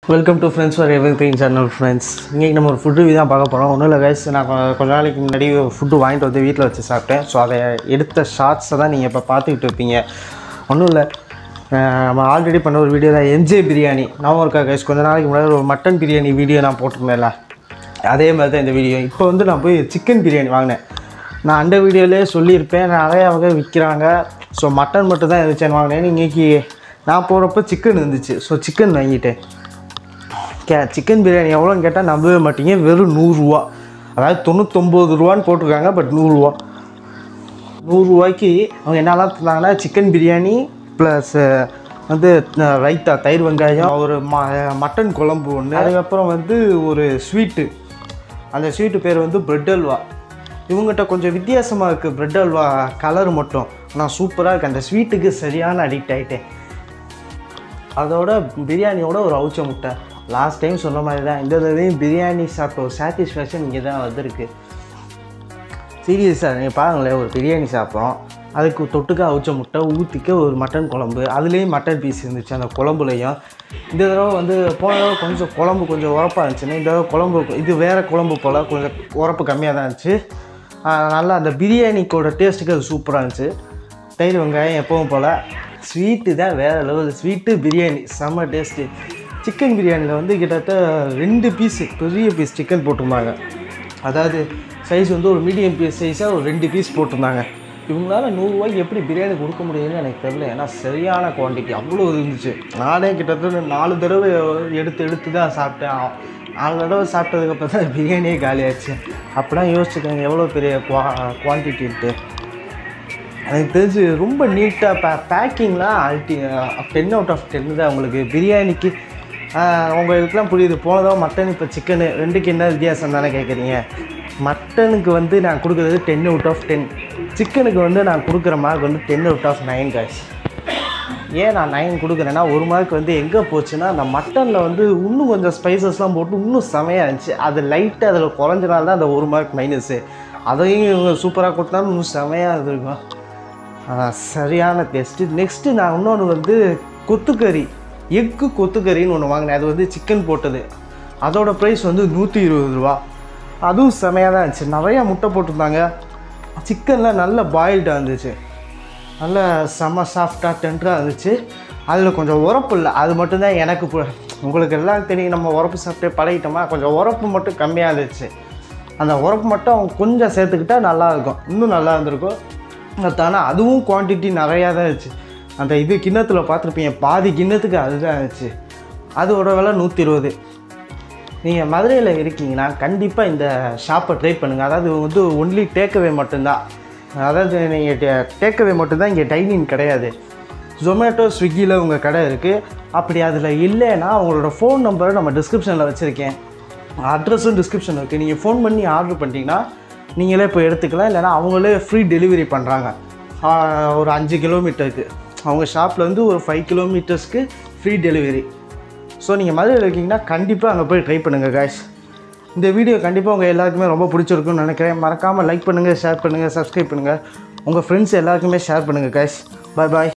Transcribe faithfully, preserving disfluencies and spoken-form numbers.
Welcome to Friends for Everything channel friends. இன்னைக்கு நம்ம ஒரு ஃபுட் ரிவ்யூ தான் பார்க்க போறோம். ஒண்ணும் இல்ல गाइस, நான் கொஞ்ச நாளைக்கு முன்னாடி ஃபுட் வாங்கிட்டு வந்து வீட்ல வச்சு சாப்பிட்டேன். சோ அதை எடுத்த ஷார்ட்ஸ் தான் நீங்க இப்ப பாத்துக்கிட்டு இருப்பீங்க. ஒண்ணும் இல்ல, நம்ம ஆல்ரெடி பண்ண ஒரு வீடியோ தான் எம்ஜே பிரியாணி. நான் ஒரு गाइस கொஞ்ச நாளைக்கு முன்னாடி ஒரு மட்டன் பிரியாணி வீடியோ நான் போட்டுருந்தேன்ல. அதே மாதிரி தான் இந்த வீடியோ. இப்போ வந்து நான் போய் சிக்கன் பிரியாணி வாங்கினேன். நான் அந்த வீடியோலயே சொல்லியிருப்பேன், நிறைய வகை விற்கிறாங்க. ஸோ மட்டன் மட்டும் தான் இருந்துச்சுன்னு வாங்கினேன். இன்னைக்கு நான் போகிறப்ப சிக்கன் இருந்துச்சு. ஸோ சிக்கன் வாங்கிட்டேன். கே சிக்கன் பிரியாணி எவ்வளோன்னு கேட்டால் நம்பவே மாட்டீங்க, வெறும் நூறுரூவா. அதாவது தொண்ணூத்தொம்பது ரூபான்னு போட்டிருக்காங்க, பட் நூறுரூவா. நூறுரூவாய்க்கு அவங்க என்னெல்லாம் தந்தாங்கன்னா சிக்கன் பிரியாணி ப்ளஸ் வந்து ரைத்தா, தயிர் வெங்காயம், ஒரு ம மட்டன் குழம்பு ஒன்று, அதுக்கப்புறம் வந்து ஒரு ஸ்வீட்டு. அந்த ஸ்வீட்டு பேர் வந்து பிரெட் அல்வா. இவங்ககிட்ட கொஞ்சம் வித்தியாசமாக இருக்குது பிரெட் அல்வா கலர் மட்டும், ஆனால் சூப்பராக இருக்குது. அந்த ஸ்வீட்டுக்கு சரியான அடிக்ட் ஆகிட்டேன். அதோட பிரியாணியோட ஒரு அவுச்ச முட்டை. லாஸ்ட் டைம் சொன்ன மாதிரி தான் இந்த தடவையும் பிரியாணி சாப்பிட்ட ஒரு சாட்டிஸ்ஃபேக்ஷன் இங்கே தான் வந்திருக்கு. சீரியஸாக நீங்கள் பாருங்களேன், ஒரு பிரியாணி சாப்பிட்றோம், அதுக்கு தொட்டுக்க அவுச்ச முட்டை, ஊற்றிக்க ஒரு மட்டன் குழம்பு, அதுலேயும் மட்டன் பீஸ் இருந்துச்சு அந்த குழம்புலையும். இந்த தடவை வந்து போன தடவை கொஞ்சம் குழம்பு கொஞ்சம் உரப்பாக இருந்துச்சுன்னா, இந்த தடவை குழம்பு இது வேறு குழம்பு போல் கொஞ்சம் உரப்பு கம்மியாக தான் இருந்துச்சு. நல்லா அந்த பிரியாணிக்கோட டேஸ்ட்டுக்கு அது சூப்பராக இருந்துச்சு. தயிர் வெங்காயம் எப்பவும் போல். ஸ்வீட்டு தான் வேறு லெவல். ஸ்வீட்டு பிரியாணி செம்ம டேஸ்ட்டு. சிக்கன் பிரியாணியில் வந்து கிட்டத்தட்ட ரெண்டு பீஸு பெரிய பீஸ் சிக்கன் போட்டிருந்தாங்க. அதாவது சைஸ் வந்து ஒரு மீடியம் பீஸ் சைஸாக ஒரு ரெண்டு பீஸ் போட்டிருந்தாங்க. இவங்களால நூறுரூவாய்க்கு எப்படி பிரியாணி கொடுக்க முடியுதுன்னு எனக்கு தெரியல. ஏன்னா சரியான குவான்டிட்டி அவ்வளோ இருந்துச்சு. நானே கிட்டத்தட்ட நாலு தடவை எடுத்து எடுத்து தான் சாப்பிட்டேன். நாலு தடவை சாப்பிட்டதுக்கப்புறம் தான் பிரியாணியே காலியாச்சு. அப்படிலாம் யோசிச்சுக்கோங்க எவ்வளோ பெரிய குவா குவான்டிட்டின்ட்டு. எனக்கு தெரிஞ்சு ரொம்ப நீட்டாக பே பேக்கிங்லாம் அல்டி டென் அவுட் ஆஃப் டென்னு தான் உங்களுக்கு பிரியாணிக்கு. உங்களுக்குலாம் புரியுது, போனதாக மட்டன் இப்போ சிக்கனு ரெண்டுக்கு என்ன வித்தியாசம் தானே கேட்குறீங்க. மட்டனுக்கு வந்து நான் கொடுக்குறது டென் அவுட் ஆஃப் டென், சிக்கனுக்கு வந்து நான் கொடுக்குற மார்க் வந்து ten out of nine guys. ஏன் நான் நைன் கொடுக்குறேன்னா, ஒரு மார்க் வந்து எங்கே போச்சுன்னா, அந்த மட்டனில் வந்து இன்னும் கொஞ்சம் ஸ்பைசஸ்லாம் போட்டு இன்னும் செமையாக இருந்துச்சு. அது லைட்டாக அதில் குறைஞ்சனால தான் அந்த ஒரு மார்க் மைனஸு. அதையும் இவங்க சூப்பராக கொடுத்தாலும் இன்னும் செமையாக இருந்திருக்கும். சரியான டேஸ்ட்டு. நெக்ஸ்ட்டு நான் இன்னொன்று வந்து கொத்துக்கறி, எக்கு கொத்துக்கறின்னு ஒன்று வாங்கினேன். அது வந்து சிக்கன் போட்டது. அதோட ப்ரைஸ் வந்து நூற்றி இருபது ரூபா. அதுவும் செமையாக தான் இருந்துச்சு. நிறையா முட்டை போட்டிருந்தாங்க. சிக்கனில் நல்ல பாயில்டாக இருந்துச்சு, நல்ல செம்ம சாஃப்டாக டெண்டராக இருந்துச்சு. அதில் கொஞ்சம் உரப்பு இல்லை, அது மட்டும்தான் எனக்கு. உங்களுக்கு எல்லாம் தெரியும், நம்ம உரப்பு சாப்பிட்டே பழகிட்டோமா, கொஞ்சம் உரப்பு மட்டும் கம்மியாக இருந்துச்சு. அந்த உரப்பு மட்டும் அவங்க கொஞ்சம் சேர்த்துக்கிட்டால் நல்லாயிருக்கும், இன்னும் நல்லா இருந்திருக்கும். ஆனால் அதுவும் குவான்டிட்டி நிறையா தான் இருந்துச்சு. அந்த இது கிண்ணத்தில் பார்த்துருப்பீங்க, பாதி கிண்ணத்துக்கு அதுதான் இருந்துச்சு. அதோட விலை நூற்றி இருபது. நீங்கள் மதுரையில் இருக்கீங்கன்னா கண்டிப்பாக இந்த ஷாப்பை ட்ரை பண்ணுங்கள். அதாவது வந்து ஒன்லி டேக்அவே மட்டும்தான். அதாவது நீங்கள் டே டேக்அவே மட்டும்தான், இங்கே டைனிங் கிடையாது. ஜொமேட்டோ ஸ்விக்கியில் உங்கள் கடை இருக்குது. அப்படி அதில் இல்லைன்னா அவங்களோட ஃபோன் நம்பரை நம்ம டிஸ்கிரிப்ஷனில் வச்சுருக்கேன், அட்ரஸும் டிஸ்கிரிப்ஷனில் இருக்குது. நீங்கள் ஃபோன் பண்ணி ஆர்டர் பண்ணிட்டீங்கன்னா நீங்களே இப்போ எடுத்துக்கலாம். இல்லைனா அவங்களே ஃப்ரீ டெலிவரி பண்ணுறாங்க. ஒரு அஞ்சு கிலோமீட்டருக்கு அவங்க ஷாப்பில் வந்து ஒரு ஃபைவ் கிலோமீட்டர்ஸ்க்கு ஃப்ரீ டெலிவரி. ஸோ நீங்கள் மதுரையில் இருக்கீங்கன்னா கண்டிப்பாக அங்கே போய் ட்ரை பண்ணுங்கள் காய்ஸ். இந்த வீடியோ கண்டிப்பாக உங்கள் எல்லாருக்குமே ரொம்ப பிடிச்சிருக்குன்னு நினைக்கிறேன். மறக்காமல் லைக் பண்ணுங்கள், ஷேர் பண்ணுங்கள், சப்ஸ்கிரைப் பண்ணுங்கள். உங்கள் ஃப்ரெண்ட்ஸ் எல்லாருக்குமே ஷேர் பண்ணுங்கள் காய்ஸ். பாய் பாய்.